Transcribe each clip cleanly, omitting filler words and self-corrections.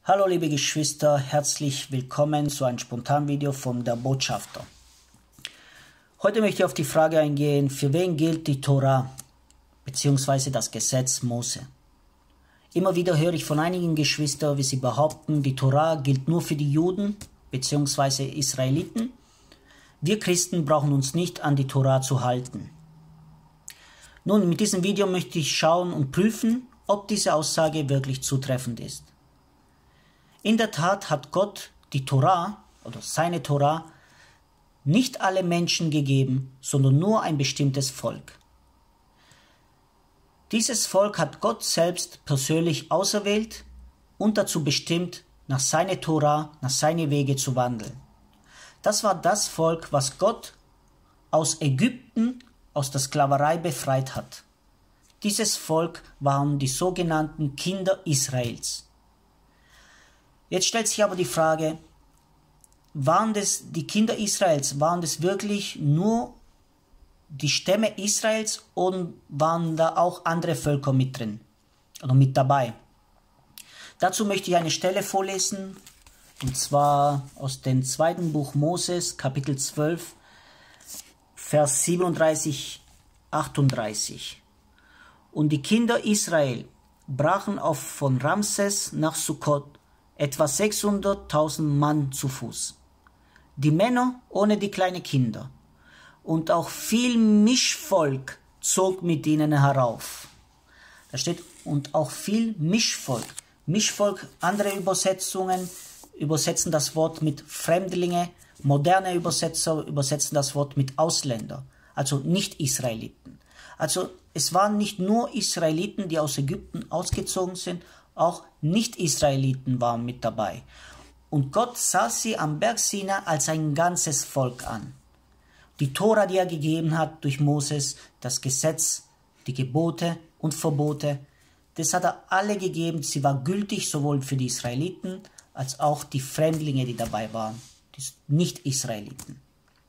Hallo liebe Geschwister, herzlich willkommen zu einem Spontanvideo von der Botschafter. Heute möchte ich auf die Frage eingehen, für wen gilt die Tora bzw. das Gesetz Mose. Immer wieder höre ich von einigen Geschwistern, wie sie behaupten, die Tora gilt nur für die Juden bzw. Israeliten. Wir Christen brauchen uns nicht an die Tora zu halten. Nun, mit diesem Video möchte ich schauen und prüfen, ob diese Aussage wirklich zutreffend ist. In der Tat hat Gott die Tora oder seine Tora nicht alle Menschen gegeben, sondern nur ein bestimmtes Volk. Dieses Volk hat Gott selbst persönlich auserwählt und dazu bestimmt, nach seiner Tora, nach seinen Wege zu wandeln. Das war das Volk, was Gott aus Ägypten, aus der Sklaverei befreit hat. Dieses Volk waren die sogenannten Kinder Israels. Jetzt stellt sich aber die Frage, waren das die Kinder Israels, waren das wirklich nur die Stämme Israels oder waren da auch andere Völker mit drin oder mit dabei? Dazu möchte ich eine Stelle vorlesen, und zwar aus dem 2. Buch Moses, Kapitel 12, Vers 37, 38. Und die Kinder Israel brachen auf von Ramses nach Sukkot, etwa 600.000 Mann zu Fuß. Die Männer ohne die kleinen Kinder. Und auch viel Mischvolk zog mit ihnen herauf. Da steht, und auch viel Mischvolk. Mischvolk, andere Übersetzungen übersetzen das Wort mit Fremdlinge. Moderne Übersetzer übersetzen das Wort mit Ausländer. Also Nicht-Israeliten. Also es waren nicht nur Israeliten, die aus Ägypten ausgezogen sind, auch Nicht-Israeliten waren mit dabei. Und Gott sah sie am Berg Sinai als ein ganzes Volk an. Die Tora, die er gegeben hat durch Moses, das Gesetz, die Gebote und Verbote, das hat er alle gegeben. Sie war gültig sowohl für die Israeliten als auch die Fremdlinge, die dabei waren, die Nicht-Israeliten.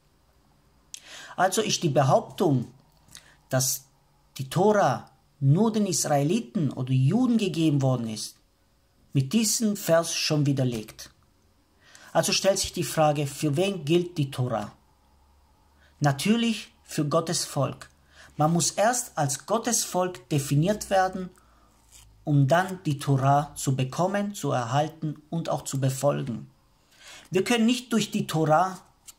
Also ist die Behauptung, dass die Tora nur den Israeliten oder Juden gegeben worden ist, mit diesem Vers schon widerlegt. Also stellt sich die Frage, für wen gilt die Tora? Natürlich für Gottes Volk. Man muss erst als Gottes Volk definiert werden, um dann die Tora zu bekommen, zu erhalten und auch zu befolgen. Wir können nicht durch die Tora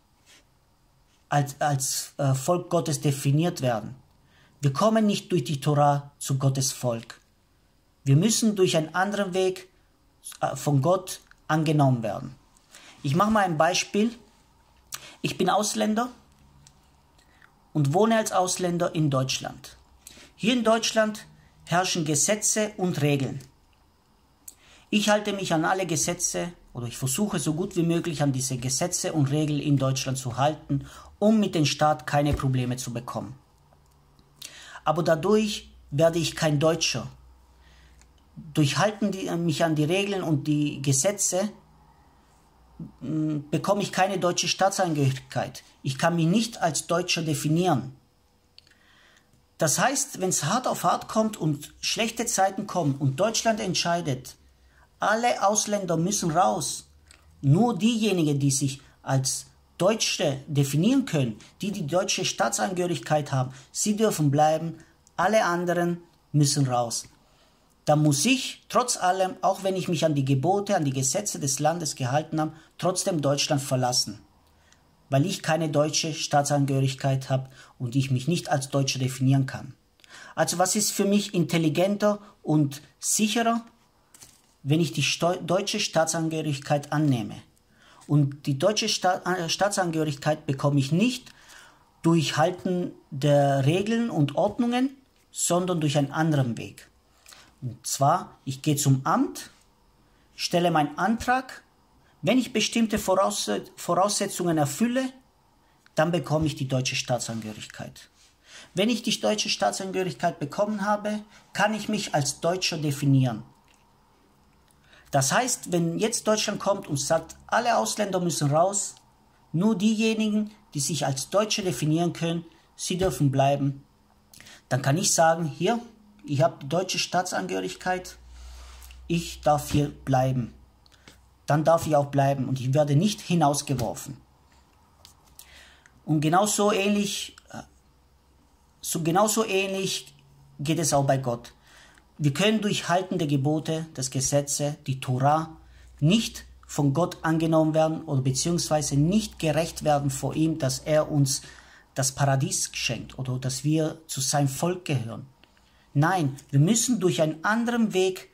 als Volk Gottes definiert werden. Wir kommen nicht durch die Tora zu Gottes Volk. Wir müssen durch einen anderen Weg von Gott angenommen werden. Ich mache mal ein Beispiel. Ich bin Ausländer und wohne als Ausländer in Deutschland. Hier in Deutschland herrschen Gesetze und Regeln. Ich halte mich an alle Gesetze oder ich versuche so gut wie möglich an diese Gesetze und Regeln in Deutschland zu halten, um mit dem Staat keine Probleme zu bekommen. Aber dadurch werde ich kein Deutscher. Durch Halten mich an die Regeln und die Gesetze bekomme ich keine deutsche Staatsangehörigkeit. Ich kann mich nicht als Deutscher definieren. Das heißt, wenn es hart auf hart kommt und schlechte Zeiten kommen und Deutschland entscheidet, alle Ausländer müssen raus, nur diejenigen, die sich als Deutsche definieren können, die die deutsche Staatsangehörigkeit haben, sie dürfen bleiben, alle anderen müssen raus. Da muss ich, trotz allem, auch wenn ich mich an die Gebote, an die Gesetze des Landes gehalten habe, trotzdem Deutschland verlassen, weil ich keine deutsche Staatsangehörigkeit habe und ich mich nicht als Deutscher definieren kann. Also was ist für mich intelligenter und sicherer, wenn ich die deutsche Staatsangehörigkeit annehme? Und die deutsche Staatsangehörigkeit bekomme ich nicht durch Halten der Regeln und Ordnungen, sondern durch einen anderen Weg. Und zwar, ich gehe zum Amt, stelle meinen Antrag. Wenn ich bestimmte Voraussetzungen erfülle, dann bekomme ich die deutsche Staatsangehörigkeit. Wenn ich die deutsche Staatsangehörigkeit bekommen habe, kann ich mich als Deutscher definieren. Das heißt, wenn jetzt Deutschland kommt und sagt, alle Ausländer müssen raus, nur diejenigen, die sich als Deutsche definieren können, sie dürfen bleiben, dann kann ich sagen, hier, ich habe die deutsche Staatsangehörigkeit, ich darf hier bleiben. dann darf ich auch bleiben und ich werde nicht hinausgeworfen. Und genauso ähnlich geht es auch bei Gott. Wir können durch Halten der Gebote, des Gesetzes, die Tora, nicht von Gott angenommen werden oder beziehungsweise nicht gerecht werden vor ihm, dass er uns das Paradies schenkt oder dass wir zu seinem Volk gehören. Nein, wir müssen durch einen anderen Weg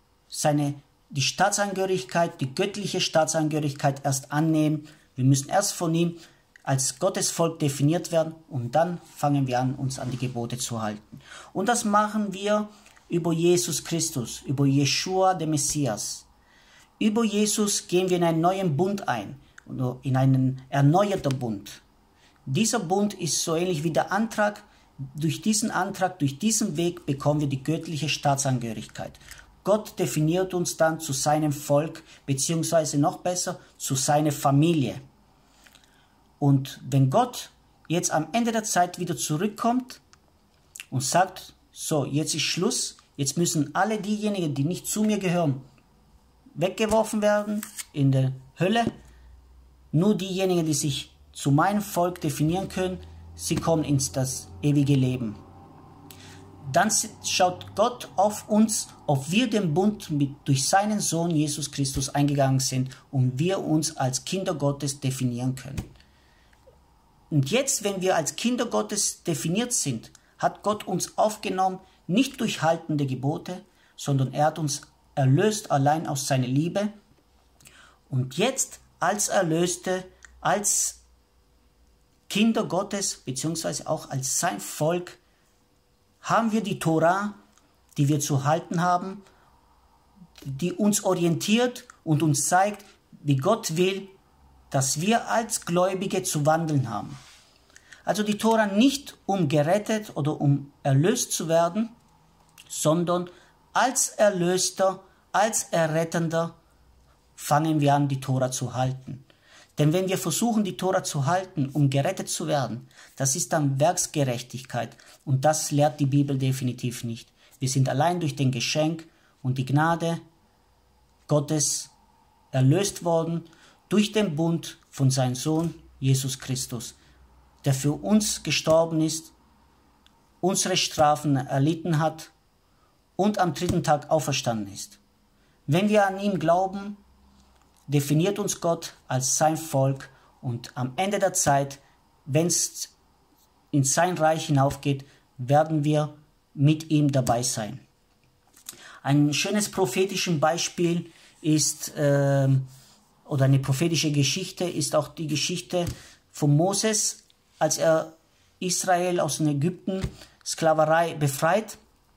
die Staatsangehörigkeit, die göttliche Staatsangehörigkeit erst annehmen. Wir müssen erst von ihm als Gottesvolk definiert werden und dann fangen wir an, uns an die Gebote zu halten. Und das machen wir über Jesus Christus, über Jeschua, den Messias. Über Jesus gehen wir in einen neuen Bund ein, in einen erneuerten Bund. Dieser Bund ist so ähnlich wie der Antrag. Durch diesen Weg bekommen wir die göttliche Staatsangehörigkeit. Gott definiert uns dann zu seinem Volk, beziehungsweise noch besser, zu seiner Familie. Und wenn Gott jetzt am Ende der Zeit wieder zurückkommt und sagt, so, jetzt ist Schluss, jetzt müssen alle diejenigen, die nicht zu mir gehören, weggeworfen werden in der Hölle, nur diejenigen, die sich zu meinem Volk definieren können, sie kommen ins das ewige Leben. Dann schaut Gott auf uns, ob wir den Bund durch seinen Sohn Jesus Christus eingegangen sind und wir uns als Kinder Gottes definieren können. Und jetzt, wenn wir als Kinder Gottes definiert sind, hat Gott uns aufgenommen, nicht durch Halten der Gebote, sondern er hat uns erlöst allein aus seiner Liebe. Und jetzt als Erlöste, als Kinder Gottes, beziehungsweise auch als sein Volk, haben wir die Tora, die wir zu halten haben, die uns orientiert und uns zeigt, wie Gott will, dass wir als Gläubige zu wandeln haben. Also die Tora nicht, um gerettet oder um erlöst zu werden, sondern als Erlöster, als Errettender fangen wir an, die Tora zu halten. Denn wenn wir versuchen, die Tora zu halten, um gerettet zu werden, das ist dann Werksgerechtigkeit und das lehrt die Bibel definitiv nicht. Wir sind allein durch den Geschenk und die Gnade Gottes erlöst worden durch den Bund von seinem Sohn Jesus Christus, der für uns gestorben ist, unsere Strafen erlitten hat und am 3. Tag auferstanden ist. Wenn wir an ihn glauben, definiert uns Gott als sein Volk und am Ende der Zeit, wenn es in sein Reich hinaufgeht, werden wir mit ihm dabei sein. Ein schönes prophetisches Beispiel ist, oder eine prophetische Geschichte ist auch die Geschichte von Moses, als er Israel aus der Ägypten Sklaverei befreit.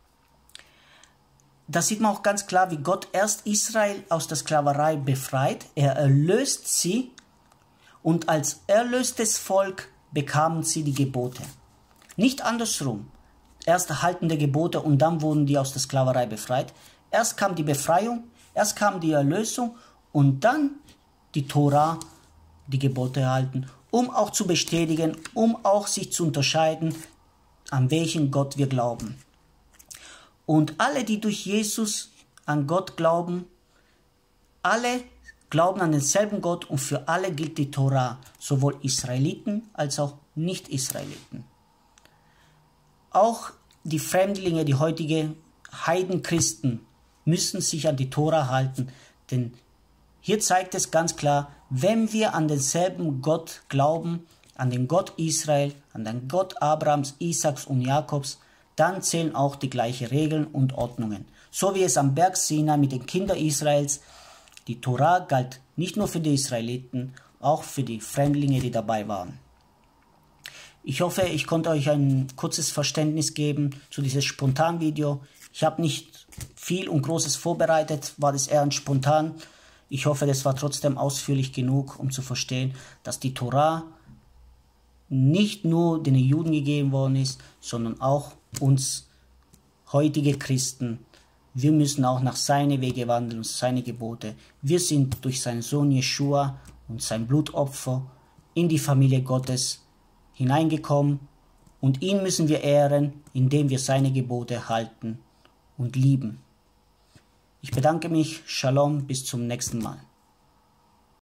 Da sieht man auch ganz klar, wie Gott erst Israel aus der Sklaverei befreit. Er erlöst sie und als erlöstes Volk bekamen sie die Gebote. Nicht andersrum. Erst halten die Gebote und dann wurden die aus der Sklaverei befreit. Erst kam die Befreiung, erst kam die Erlösung und dann die Tora, die Gebote erhalten, um auch zu bestätigen, um auch sich zu unterscheiden, an welchen Gott wir glauben. Und alle, die durch Jesus an Gott glauben, alle glauben an denselben Gott und für alle gilt die Tora, sowohl Israeliten als auch Nicht-Israeliten. Auch die Fremdlinge, die heutigen Heidenchristen, müssen sich an die Tora halten, denn hier zeigt es ganz klar, wenn wir an denselben Gott glauben, an den Gott Israel, an den Gott Abrahams, Isaaks und Jakobs, dann zählen auch die gleichen Regeln und Ordnungen. So wie es am Berg Sinai mit den Kindern Israels, die Tora galt nicht nur für die Israeliten, auch für die Fremdlinge, die dabei waren. Ich hoffe, ich konnte euch ein kurzes Verständnis geben zu diesem Spontanvideo. Ich habe nicht viel und Großes vorbereitet, war das eher ein Spontan. Ich hoffe, das war trotzdem ausführlich genug, um zu verstehen, dass die Tora nicht nur den Juden gegeben worden ist, sondern auch uns heutige Christen. Wir müssen auch nach seinen Wege wandeln und seine Gebote. Wir sind durch seinen Sohn Jeschua und sein Blutopfer in die Familie Gottes hineingekommen und ihn müssen wir ehren, indem wir seine Gebote halten und lieben. Ich bedanke mich. Shalom, bis zum nächsten Mal.